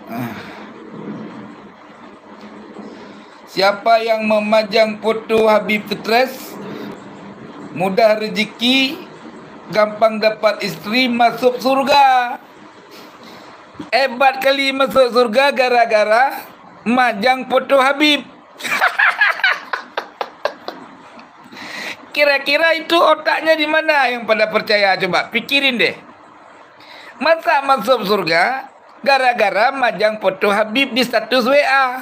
Siapa yang memajang foto Habib stres, mudah rezeki, gampang dapat istri, masuk surga. Hebat kali masuk surga gara-gara majang foto Habib. Kira-kira itu otaknya di mana yang pada percaya? Coba pikirin deh. Masa masuk surga gara-gara majang foto Habib di status WA?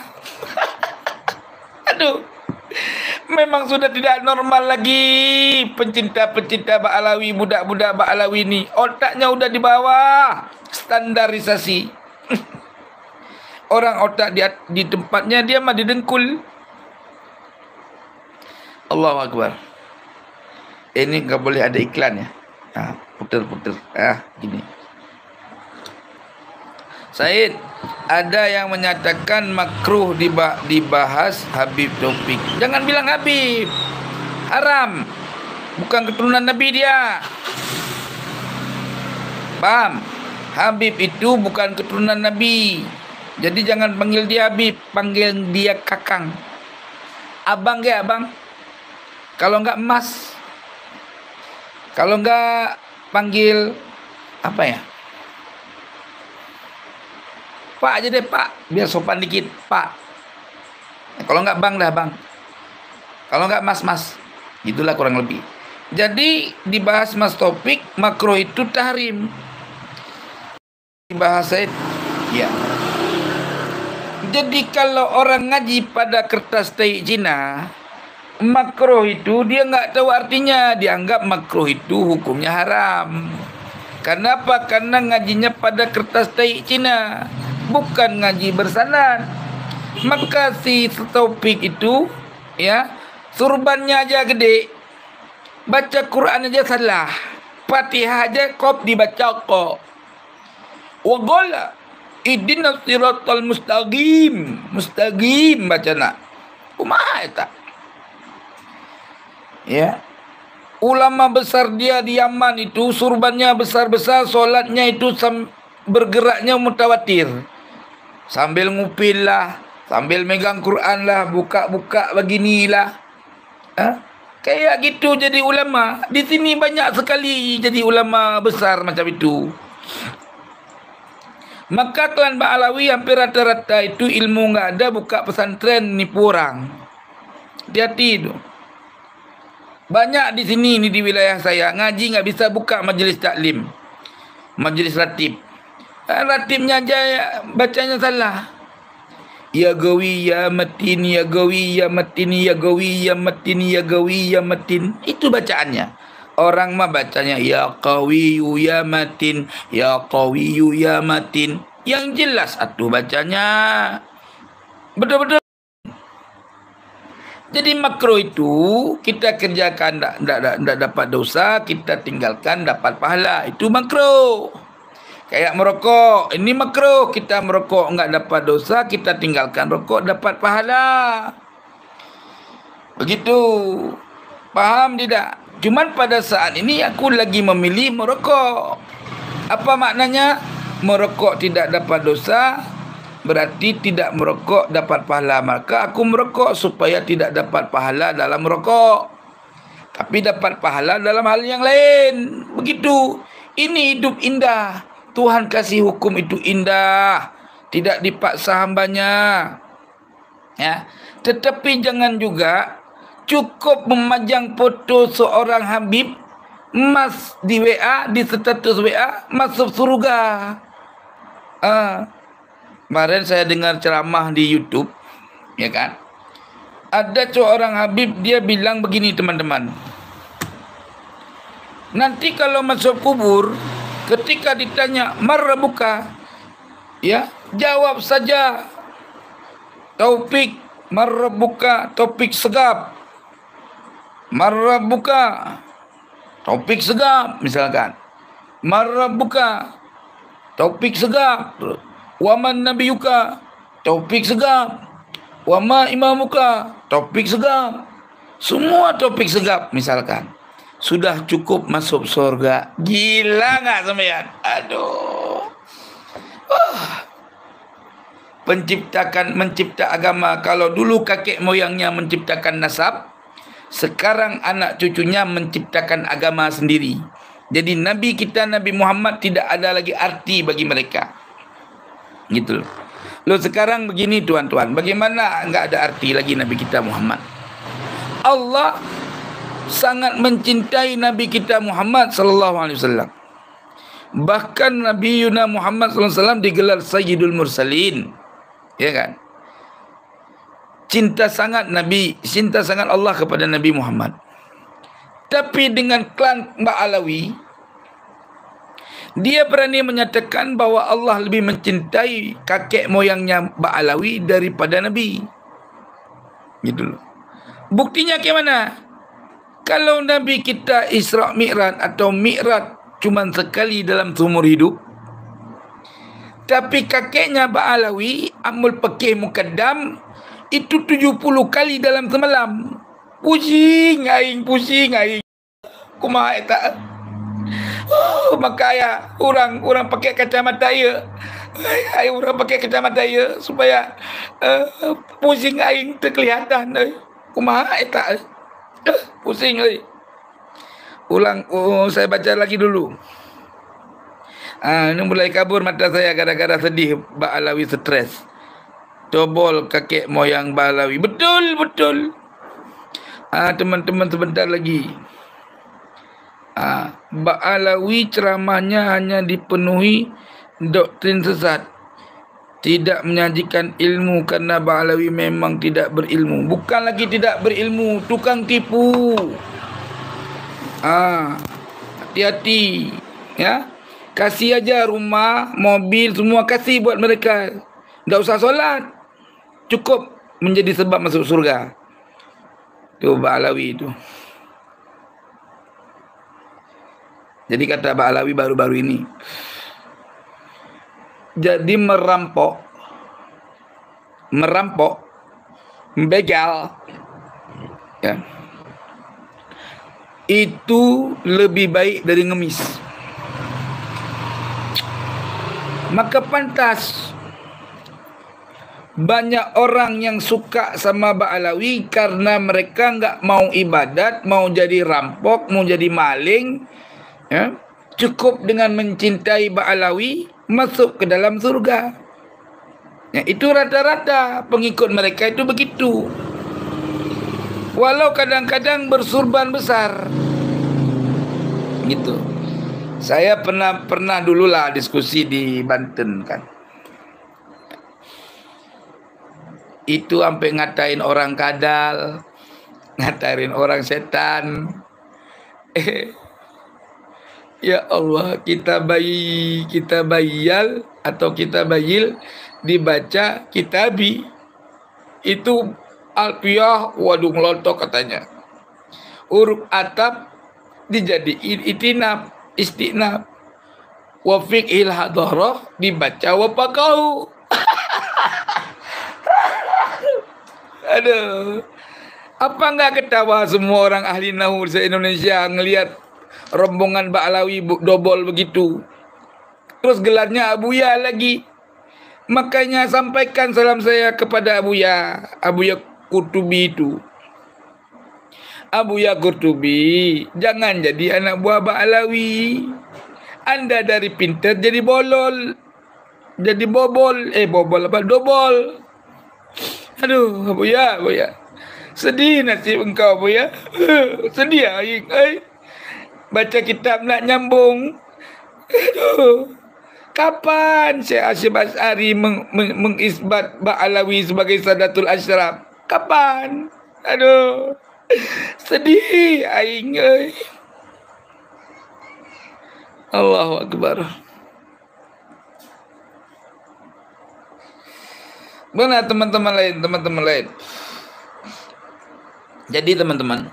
Aduh, memang sudah tidak normal lagi pencinta-pencinta Ba'alawi, budak-budak Ba'alawi ini. Otaknya udah di bawah standarisasi. Orang otak di tempatnya, dia mah didengkul. Allahu Akbar. Ini nggak boleh ada iklan ya. Puter-puter. Gini. Said, ada yang menyatakan makruh dibahas Habib Taufik. Jangan bilang Habib. Haram. Bukan keturunan Nabi dia. Paham? Habib itu bukan keturunan Nabi. Jadi jangan panggil dia Habib, panggil dia Kakang. Abang ke abang? Kalau enggak Mas. Kalau enggak panggil apa ya? Pak aja deh, Pak. Biar sopan dikit, Pak. Kalau enggak Bang dah, Bang. Kalau enggak Mas. Itulah kurang lebih. Jadi dibahas Mas Taufik, makruh itu tahrim. Dibahas Said, ya. Jadi kalau orang ngaji pada kertas tai Cina, makruh itu dia enggak tahu artinya. Dianggap makruh itu hukumnya haram. Kenapa? Karena ngajinya pada kertas tai Cina, bukan ngaji bersanad. Maka si Taufik itu, ya, surbannya aja gede, baca Quran aja salah, Fatihah aja kop dibaca kok. Wa qala ihdinas siratal mustaqim baca nak. Kumaha eta? Ya. Ulama besar dia di Yaman itu surbannya besar-besar, solatnya itu bergeraknya mutawatir. Sambil ngupil lah, sambil megang Quran lah, buka-buka beginilah. Kayak gitu jadi ulama. Di sini banyak sekali jadi ulama besar macam itu. Maka klan Ba'alawi hampir rata-rata itu ilmu enggak ada, buka pesantren nipu orang. Hati-hati itu. Banyak di sini ni di wilayah saya ngaji enggak bisa buka majlis taklim, majlis ratib. Ratibnya aja bacanya salah. Ya gawi ya matin, ya gawi ya matin, ya gawi ya matin, ya gawi ya matin. Itu bacaannya. Orang mah bacanya ya qawiyu ya matin, ya qawiyu ya matin. Yang jelas atuh bacanya. Betul-betul. Jadi makruh itu kita kerjakan tidak dapat dosa, kita tinggalkan dapat pahala. Itu makruh. Kayak merokok, ini makruh. Kita merokok enggak dapat dosa, kita tinggalkan rokok dapat pahala. Begitu. Paham tidak? Cuman pada saat ini aku lagi memilih merokok. Apa maknanya? Merokok tidak dapat dosa, berarti tidak merokok dapat pahala. Maka aku merokok supaya tidak dapat pahala dalam merokok, tapi dapat pahala dalam hal yang lain. Begitu. Ini hidup indah. Tuhan kasih hukum itu indah, tidak dipaksa hambanya. Ya. Tetapi jangan juga cukup memajang foto seorang Habib Mas di WA, di status WA, masuk surga. Kemarin saya dengar ceramah di YouTube, ya kan? Ada seorang Habib, dia bilang begini teman-teman. Nanti kalau masuk kubur, ketika ditanya marrabuka, ya, jawab saja Taufik, marrabuka, Taufik Segap. Marrabuka, Taufik Segap misalkan. Marrabuka, Taufik Segap. Waman nabiyuka, Taufik Segap. Wama imamuka, Taufik Segap. Semua Taufik Segap misalkan. Sudah cukup masuk surga. Gila enggak sampean? Aduh. mencipta agama. Kalau dulu kakek moyangnya menciptakan nasab, sekarang anak cucunya menciptakan agama sendiri. Jadi Nabi kita, Nabi Muhammad, tidak ada lagi arti bagi mereka. Gitu loh. Loh sekarang begini tuan-tuan, bagaimana enggak ada arti lagi Nabi kita Muhammad? Allah sangat mencintai Nabi kita Muhammad sallallahu alaihi wasallam. Bahkan Nabi Yuna Muhammad sallallahu alaihi wasallam digelar Sayyidul Mursalin. Ya kan? Cinta sangat Allah kepada Nabi Muhammad. Tapi dengan klan Mbak Alawi, dia berani menyatakan bahwa Allah lebih mencintai kakek moyangnya Mbak Alawi daripada Nabi. Gitu loh. Buktinya bagaimana? Kalau Nabi kita Isra Mi'raj atau Mi'raj cuma sekali dalam seumur hidup, tapi kakeknya Mbak Alawi Amul Pakih Mukaddam itu 70 kali dalam semalam. Pusing aing. Kumaha eta? Maka ya orang pakai kacamata ya. Orang pakai kacamata ya supaya pusing aing terkelihatan. Kumaha eta? Pusing euy. Ulang, saya baca lagi dulu. Ini mulai kabur mata saya gara-gara sedih Mbak Alawi stres. Cobol kakek moyang Mbak Alawi. Betul. Teman-teman sebentar lagi. Mbak Alawi ceramahnya hanya dipenuhi doktrin sesat. Tidak menyajikan ilmu karena Mbak Alawi memang tidak berilmu. Bukan lagi tidak berilmu, tukang tipu. Hati-hati ya. Kasih aja rumah, mobil, semua kasih buat mereka. Tak usah solat, cukup menjadi sebab masuk surga. Itu Mbak Alawi itu. Jadi kata Mbak Alawi baru-baru ini, jadi merampok, begal, ya, itu lebih baik dari ngemis. Maka pantas banyak orang yang suka sama Mbak Alawi karena mereka enggak mau ibadat, mau jadi rampok, mau jadi maling, ya. Cukup dengan mencintai Mbak Alawi masuk ke dalam surga. Ya, itu rata-rata pengikut mereka itu begitu. Walau kadang-kadang bersurban besar. Gitu. Saya pernah dululah diskusi di Banten kan. Itu sampai ngatain orang kadal, ngatain orang setan. Ya Allah, kita bayal atau kita bayil dibaca kitabi. Itu alfiah waduh ngelontok katanya. Huruf atap dijadiin itinab, istinab. Wa fiqhil hadarah dibaca wa faqahu. Aduh. Apa enggak ketawa semua orang ahli nahwu se-Indonesia ngelihat rombongan Mbak Alawi dobol begitu. Terus gelarnya Abuya lagi. Makanya sampaikan salam saya kepada Abuya Qurtubi itu. Abuya Qurtubi, jangan jadi anak buah Mbak Alawi. Anda dari pintar jadi bolol. Jadi bobol. Bobol apa? Dobol. Aduh, Abuya. Sedih nasib engkau, Abuya. Sedih aing. Baca kitab nak nyambung. Aduh. Kapan Syekh Hashim Asy'ari mengisbat Mbak Alawi sebagai Sadatul Asyraf? Kapan? Aduh. Sedih aing. Allahu Akbar. Mana teman-teman lain? Jadi teman-teman,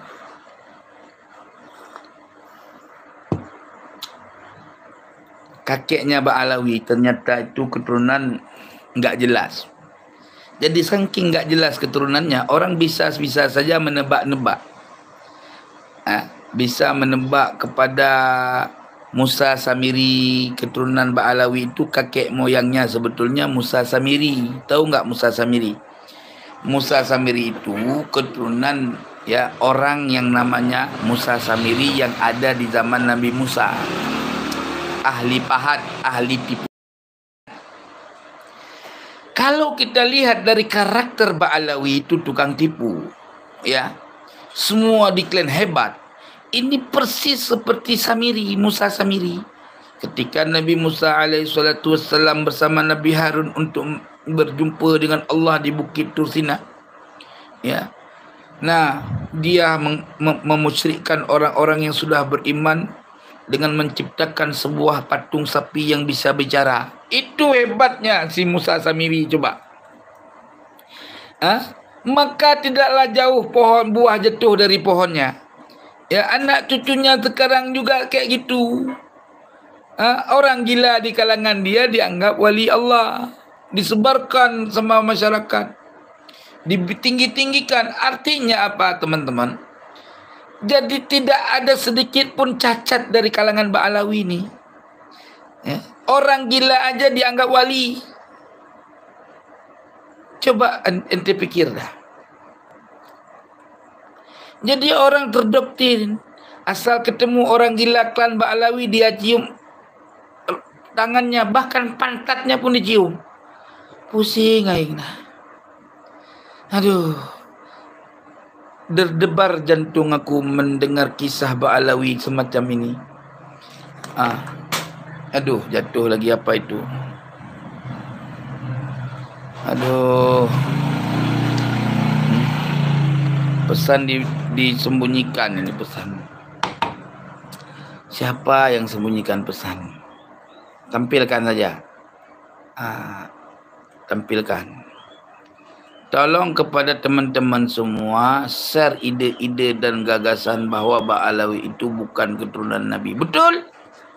kakeknya Mbak Alawi ternyata itu keturunan enggak jelas. Jadi saking enggak jelas keturunannya, orang bisa saja menebak-nebak. Bisa menebak kepada Musa Samiri, keturunan Ba'alawi itu kakek moyangnya sebetulnya Musa Samiri. Tahu nggak Musa Samiri? Musa Samiri itu keturunan ya orang yang namanya Musa Samiri yang ada di zaman Nabi Musa. Ahli pahat, ahli tipu. Kalau kita lihat dari karakter Ba'alawi itu tukang tipu, ya, semua diklaim hebat. Ini persis seperti Samiri, Musa Samiri. Ketika Nabi Musa alaihissalam bersama Nabi Harun untuk berjumpa dengan Allah di Bukit Tursina, ya. Nah, dia memusyrikkan orang-orang yang sudah beriman dengan menciptakan sebuah patung sapi yang bisa bicara. Itu hebatnya si Musa Samiri, coba. Maka tidaklah jauh pohon buah jatuh dari pohonnya. Ya, anak cucunya sekarang juga kayak gitu. Orang gila di kalangan dia dianggap wali Allah, disebarkan sama masyarakat, ditinggi-tinggikan. Artinya apa, teman-teman? Jadi tidak ada sedikit pun cacat dari kalangan Ba'alawi ini. Ya. Orang gila aja dianggap wali. Coba ente pikir dah. Jadi orang terdoktrin, asal ketemu orang gila klan Ba'alawi dia cium tangannya, bahkan pantatnya pun dicium. Pusing aing nah. Aduh. Berdebar jantung aku mendengar kisah Ba'alawi semacam ini. Aduh, jatuh lagi apa itu? Aduh. Pesan disembunyikan ini pesan. Siapa yang sembunyikan pesan? Tampilkan saja. Tampilkan. Tolong kepada teman-teman semua share ide-ide dan gagasan bahawa Ba'alawi itu bukan keturunan Nabi. Betul?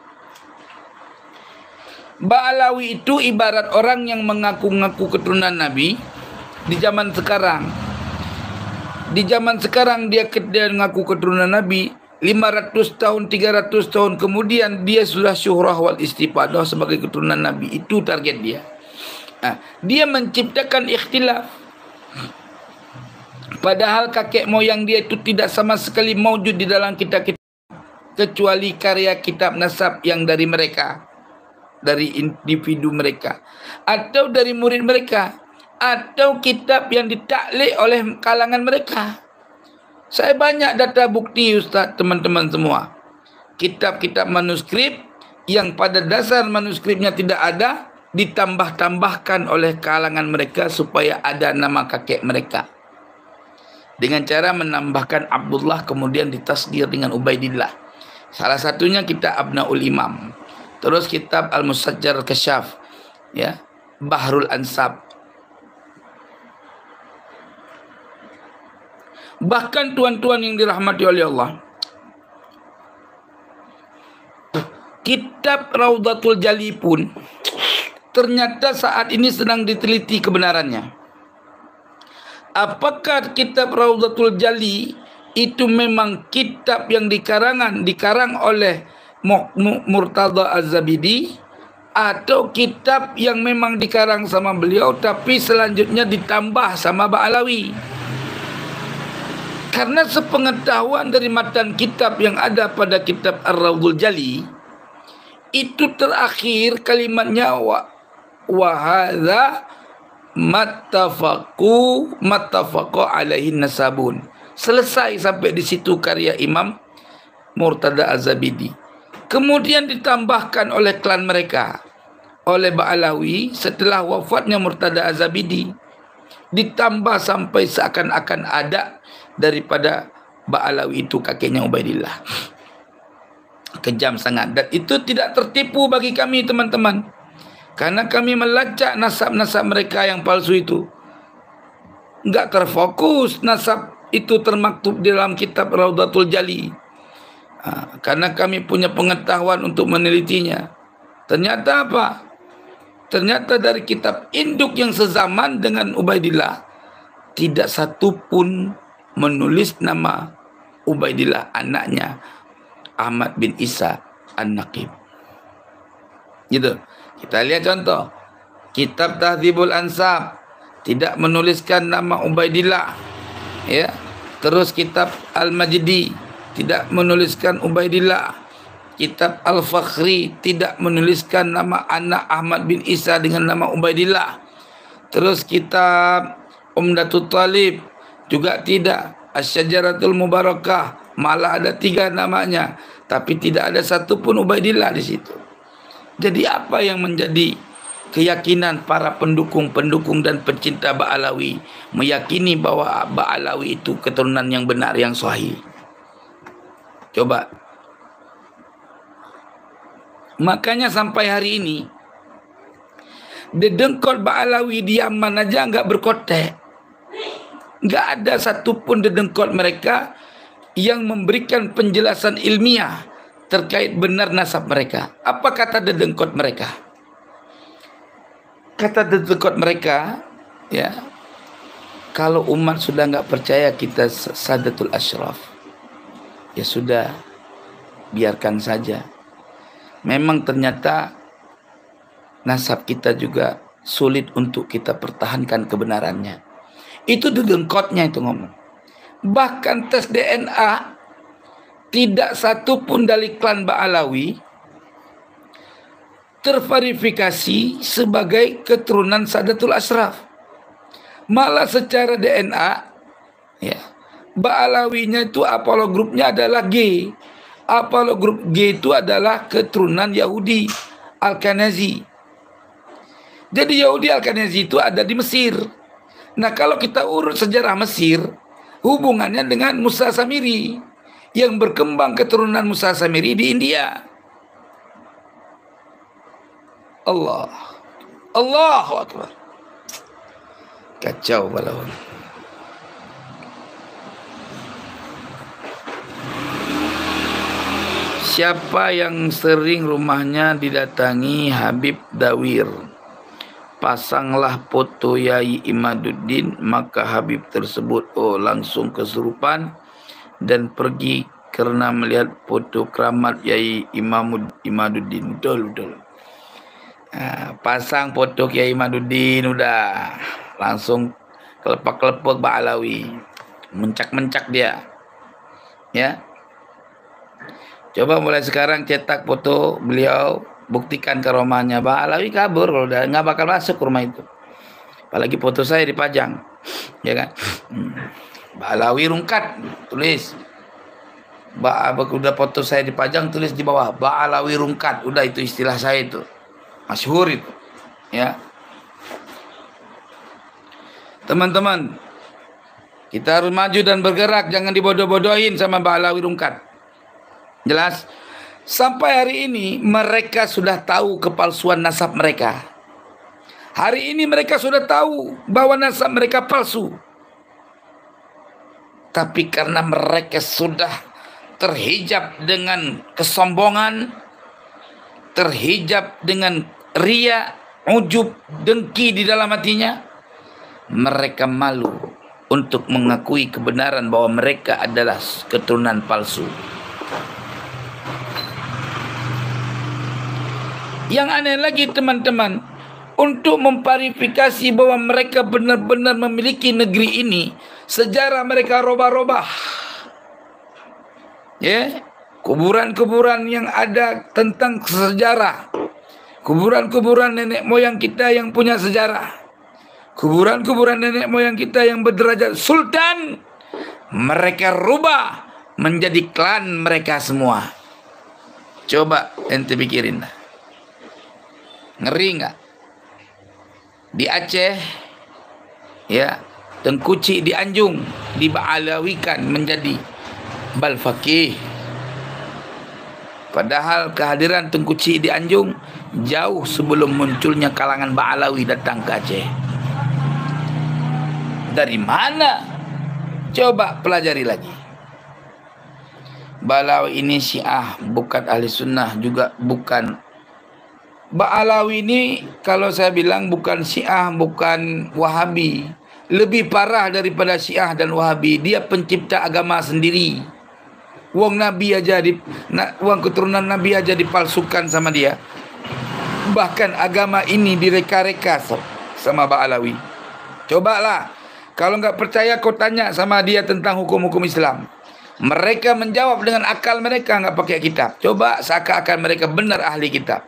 Ba'alawi itu ibarat orang yang mengaku-ngaku keturunan Nabi di zaman sekarang. Di zaman sekarang dia mengaku keturunan Nabi, 500 tahun, 300 tahun kemudian dia sudah syuhrah wal istifadah sebagai keturunan Nabi. Itu target dia. Dia menciptakan ikhtilaf. Padahal kakek moyang dia itu tidak sama sekali maujud di dalam kitab-kitab, kecuali karya kitab nasab yang dari mereka, dari individu mereka, atau dari murid mereka, atau kitab yang ditaklik oleh kalangan mereka. Saya banyak data bukti, Ustaz, teman-teman semua. Kitab-kitab manuskrip yang pada dasar manuskripnya tidak ada, ditambah-tambahkan oleh kalangan mereka supaya ada nama kakek mereka. Dengan cara menambahkan Abdullah kemudian ditasghir dengan Ubaidillah. Salah satunya kitab Abnaul Imam. Terus kitab Al-Musajjar Al-Kasyaf, ya, Bahrul Ansab. Bahkan tuan-tuan yang dirahmati oleh Allah, kitab Raudatul Jali pun ternyata saat ini sedang diteliti kebenarannya. Apakah kitab Raudatul Jali itu memang kitab yang dikarang oleh Murtada Az-Zabidi, atau kitab yang memang dikarang sama beliau tapi selanjutnya ditambah sama Ba'alawi? Karena sepengetahuan dari matan kitab yang ada pada kitab Ar-Raudul Jali, itu terakhir kalimatnya wa hadza mattafaqu alaihi nasabun. Selesai sampai di situ karya Imam Murtada Az-Zabidi. Kemudian ditambahkan oleh klan mereka, oleh Ba'alawi setelah wafatnya Murtada Az-Zabidi. Ditambah sampai seakan-akan ada daripada Ba'alawi itu kakeknya Ubaidillah. Kejam sangat. Dan itu tidak tertipu bagi kami, teman-teman, karena kami melacak nasab-nasab mereka yang palsu itu. Enggak terfokus nasab itu termaktub di dalam kitab Raudatul Jali. Karena kami punya pengetahuan untuk menelitinya. Ternyata apa? Ternyata dari kitab induk yang sezaman dengan Ubaidillah, tidak satu pun menulis nama Ubaidillah anaknya Ahmad bin Isa An-Naqib. Gitu. Kita lihat contoh. Kitab Tahdzibul Ansab tidak menuliskan nama Ubaidillah. Ya. Terus kitab Al-Majdi tidak menuliskan Ubaidillah. Kitab Al-Fakhri tidak menuliskan nama anak Ahmad bin Isa dengan nama Ubaidillah. Terus kitab Umdatul Talib juga tidak. Asy-Syajaratul Mubarakah malah ada 3 namanya, tapi tidak ada satu pun Ubaidillah di situ. Jadi apa yang menjadi keyakinan para pendukung-pendukung dan pencinta Ba'alawi, meyakini bahwa Ba'alawi itu keturunan yang benar, yang sahih? Coba. Makanya sampai hari ini dedengkot Ba'alawi di Yaman aja enggak berkotek. Enggak ada satupun dedengkot mereka yang memberikan penjelasan ilmiah terkait benar nasab mereka. Apa kata dedengkot mereka? Kata dedengkot mereka, ya, kalau umat sudah enggak percaya kita Sadatul Ashraf, ya sudah, biarkan saja. Memang ternyata nasab kita juga sulit untuk kita pertahankan kebenarannya. Itu dedengkotnya itu ngomong. Bahkan tes DNA tidak satu pun dari klan Ba'alawi terverifikasi sebagai keturunan Sadatul Ashraf. Malah secara DNA, ya, Ba'alawinya itu Apollo grupnya adalah G. Apollo grup G itu adalah keturunan Yahudi Al-Kanazi. Jadi Yahudi Al-Kanazi itu ada di Mesir. Nah, kalau kita urut sejarah Mesir, hubungannya dengan Musa Samiri yang berkembang keturunan Musa Samiri di India. Allahu Akbar. Kacau balauan. Siapa yang sering rumahnya didatangi Habib Dawir, pasanglah foto Yai Imaduddin, maka Habib tersebut langsung kesurupan dan pergi karena melihat foto keramat Yai Imaduddin. Betul. Pasang foto Yai Imaduddin, udah langsung kelepak-kelepuk Ba'alawi, mencak-mencak dia. Ya. Coba mulai sekarang cetak foto beliau, buktikan ke rumahnya. Ba'alawi kabur, kalau udah nggak bakal masuk ke rumah itu. Apalagi foto saya dipajang, ya kan? Ba'alawi rungkat, tulis. Udah foto saya dipajang, tulis di bawah Ba'alawi rungkat. Udah, itu istilah saya itu, masyhur itu, ya. Teman-teman, kita harus maju dan bergerak, jangan dibodoh-bodohin sama Ba'alawi rungkat. Jelas? Sampai hari ini mereka sudah tahu kepalsuan nasab mereka. Hari ini mereka sudah tahu bahwa nasab mereka palsu. Tapi karena mereka sudah terhijab dengan kesombongan, terhijab dengan ria, ujub, dengki di dalam hatinya, mereka malu untuk mengakui kebenaran bahwa mereka adalah keturunan palsu. Yang aneh lagi teman-teman, untuk memverifikasi bahwa mereka benar-benar memiliki negeri ini, sejarah mereka robah-robah. Ya, kuburan-kuburan yang ada tentang sejarah, kuburan-kuburan nenek moyang kita yang punya sejarah, kuburan-kuburan nenek moyang kita yang berderajat sultan, mereka rubah menjadi klan mereka semua. Coba ente pikirin. Ngeri nggak? Di Aceh, ya, Tengkuci di Anjung diba'alawikan menjadi Balfaqih. Padahal kehadiran Tengkuci di Anjung jauh sebelum munculnya kalangan Ba'alawi datang ke Aceh. Dari mana? Coba pelajari lagi. Ba'alawi ini Syiah, bukan ahli sunnah, juga bukan. Ba'alawi ini kalau saya bilang bukan Syiah, bukan Wahabi. Lebih parah daripada Syiah dan Wahabi. Dia pencipta agama sendiri. Wong Nabi aja wong keturunan Nabi aja dipalsukan sama dia. Bahkan agama ini direka-reka sama Ba'alawi. Cobalah, kalau nggak percaya kau tanya sama dia tentang hukum-hukum Islam. Mereka menjawab dengan akal mereka, nggak pakai kitab. Coba seakan-akan mereka benar ahli kitab.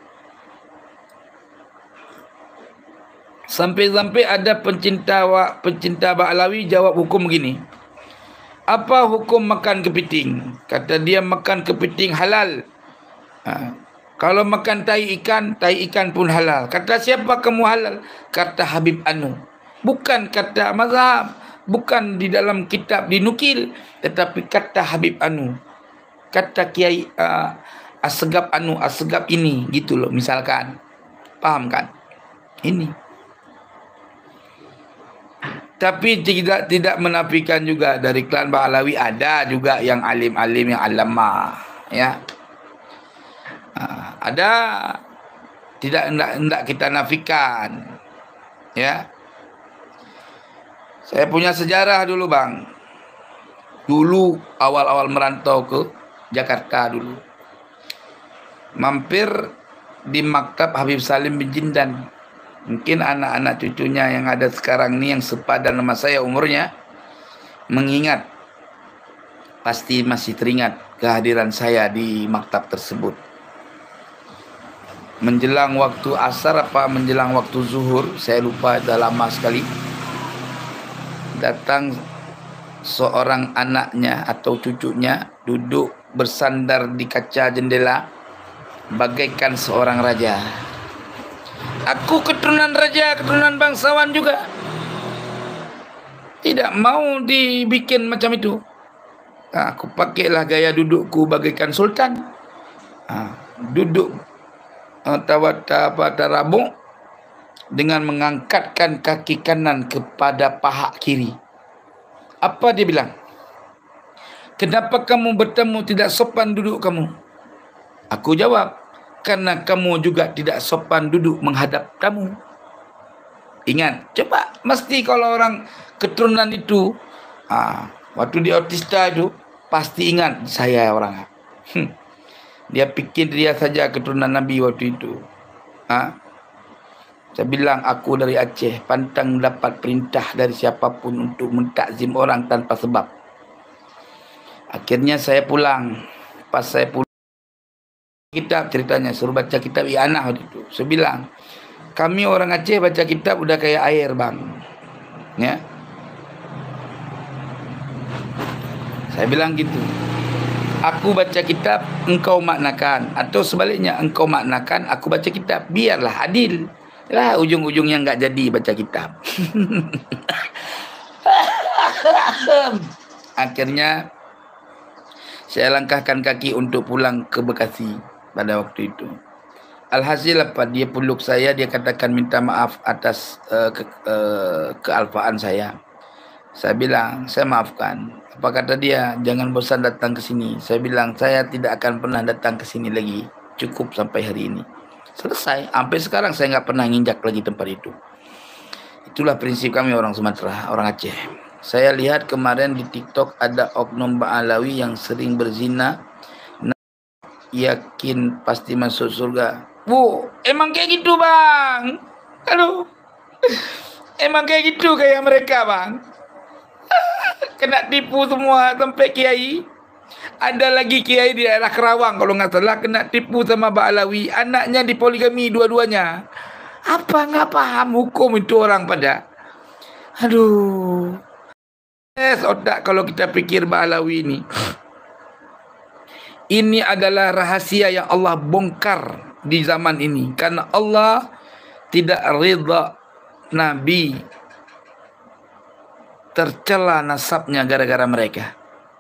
Sampai-sampai ada pencinta Ba'alawi jawab hukum begini. Apa hukum makan kepiting? Kata dia, makan kepiting halal. Kalau makan tai ikan pun halal. Kata siapa kamu halal? Kata Habib Anu. Bukan kata mazhab, bukan di dalam kitab dinukil, tetapi kata Habib Anu, kata Kiai Asegap Anu, Asegap ini, gitu loh misalkan. Paham kan? Ini. Tapi tidak menafikan juga dari klan Ba'alawi ada juga yang alim-alim, yang alama, ya. Ada, tidak hendak kita nafikan, ya. Saya punya sejarah dulu, Bang. Dulu awal-awal merantau ke Jakarta dulu, mampir di maktab Habib Salim bin Jindan. Mungkin anak-anak cucunya yang ada sekarang ini yang sepadan sama saya umurnya mengingat, pasti masih teringat kehadiran saya di maktab tersebut. Menjelang waktu asar apa menjelang waktu zuhur, saya lupa, dah lama sekali. Datang seorang anaknya atau cucunya duduk bersandar di kaca jendela bagaikan seorang raja. Aku keturunan raja, keturunan bangsawan juga. Tidak mau dibikin macam itu. Aku pakailah gaya dudukku bagaikan sultan. Duduk pada rabuk dengan mengangkatkan kaki kanan kepada paha kiri. Apa dia bilang? Kenapa kamu bertemu tidak sopan duduk kamu? Aku jawab, karena kamu juga tidak sopan duduk menghadap tamu. Ingat, coba, mesti kalau orang keturunan itu, waktu di Otista itu, pasti ingat saya orang. Dia pikir dia saja keturunan Nabi waktu itu. Saya bilang, aku dari Aceh, pantang dapat perintah dari siapapun untuk mentakzim orang tanpa sebab. Akhirnya saya pulang. Pas saya pulang, kitab ceritanya, suruh baca kitab I'anah waktu itu. Saya bilang, kami orang Aceh baca kitab udah kayak air, Bang. Ya. Saya bilang gitu. Aku baca kitab, engkau maknakan. Atau sebaliknya, engkau maknakan, aku baca kitab. Biarlah adil. Lah, ujung-ujungnya nggak jadi baca kitab. Akhirnya, saya langkahkan kaki untuk pulang ke Bekasi pada waktu itu. Alhasil apa? Dia peluk saya, dia katakan minta maaf atas kealpaan saya. Saya bilang, saya maafkan. Apa kata dia? Jangan bosan datang ke sini. Saya bilang, saya tidak akan pernah datang ke sini lagi. Cukup sampai hari ini. Selesai. Sampai sekarang saya nggak pernah nginjak lagi tempat itu. Itulah prinsip kami orang Sumatera, orang Aceh. Saya lihat kemarin di TikTok ada oknum Ba'alawi yang sering berzina. Yakin pasti masuk surga. Emang kayak gitu, Bang. Aduh. Emang kayak gitu kayak mereka, Bang. Kena tipu semua sampai kiai. Ada lagi kiai di daerah Kerawang kalau nggak salah kena tipu sama Ba'alawi. Anaknya dipoligami dua-duanya. Apa nggak paham hukum itu orang pada. Aduh. Otak kalau kita pikir Ba'alawi ini. Ini adalah rahasia yang Allah bongkar di zaman ini. Karena Allah tidak ridha Nabi tercela nasabnya gara-gara mereka.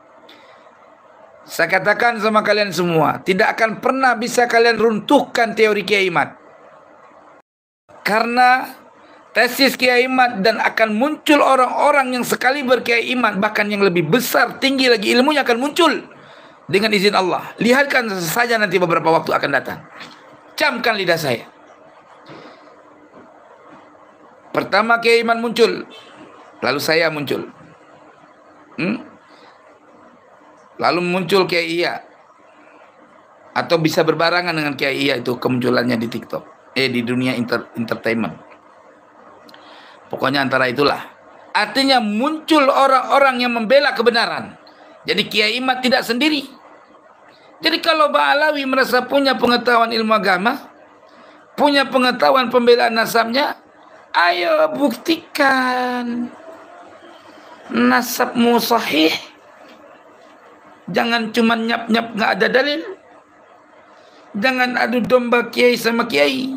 Saya katakan sama kalian semua, tidak akan pernah bisa kalian runtuhkan teori Kiai Imad. Karena tesis Kiai Imad dan akan muncul orang-orang yang sekali berkiai Imad, bahkan yang lebih besar, tinggi lagi ilmunya akan muncul dengan izin Allah. Lihatkan saja nanti beberapa waktu akan datang. Camkan lidah saya. Pertama Kiai Imad muncul, lalu saya muncul. lalu muncul Kiai Iya, atau bisa berbarengan dengan Kiai Iya itu kemunculannya di TikTok, di dunia entertainment. Pokoknya antara itulah. Artinya muncul orang-orang yang membela kebenaran. Jadi Kiai Imad tidak sendiri. Jadi kalau Ba'alawi merasa punya pengetahuan ilmu agama, punya pengetahuan pembelaan nasabnya, ayo buktikan nasabmu sahih. Jangan cuma nyap-nyap nggak ada dalil. Jangan adu domba kiai sama kiai.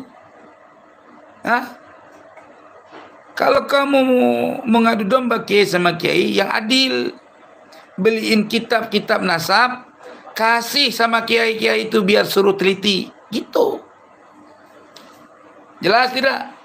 Kalau kamu mengadu domba kiai sama kiai, yang adil, beliin kitab-kitab nasab, kasih sama kiai-kiai itu biar suruh teliti, gitu. Jelas tidak?